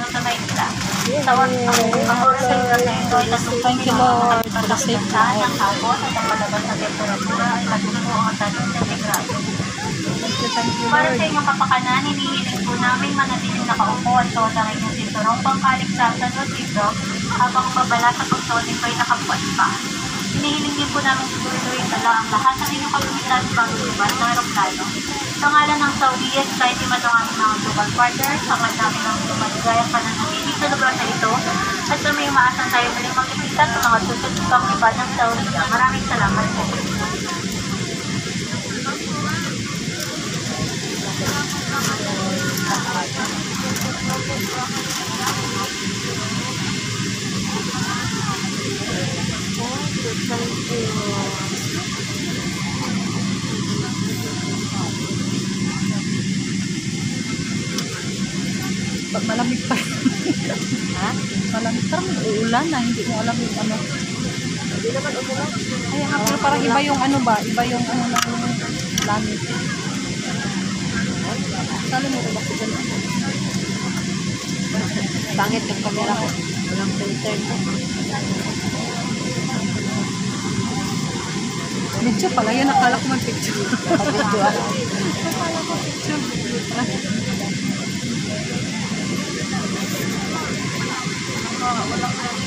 dito sa Maynila. Ang oras ay kasi ito ay Thank you, Lord, for the safe saan ang hapon at ang palabas na temperatura ay 12 centigrado. Thank you, Para Lord. sa inyong kapakanan, hinihiling po namin manatiling nakaupo at suot ang inyong sinturong pangkaligtasan o seatbelt habang babala sa pagsuotin ko ay nakabukas pa. Hinihiling din po namin siguraduhin tala ang lahat ng inyong kagamitan bago lumabas ng aeroplano. Sa ngalan ng Saudiya, kahit iba ng aming mga global partners, hangad namin ang lumaligayang pananatili sa lugar na ito at sa may umaasan tayo muling magkikita sa mga susunod pang iba ng Saudiya. Maraming salamat po. Pag malamig pa. Ha? Malamig pa, uulan na. Hindi mo alam yung ano. Hindi naman umulan. Ay, pero parang iba yung ano ba? Iba yung ano ng langit. Sali mo ba ko dyan? Pangit yung camera ko. Walang filter ko. Medyo pala yan. Nakala ko mag-picture. Nakapidyo ako. Nakala ko picture. Walang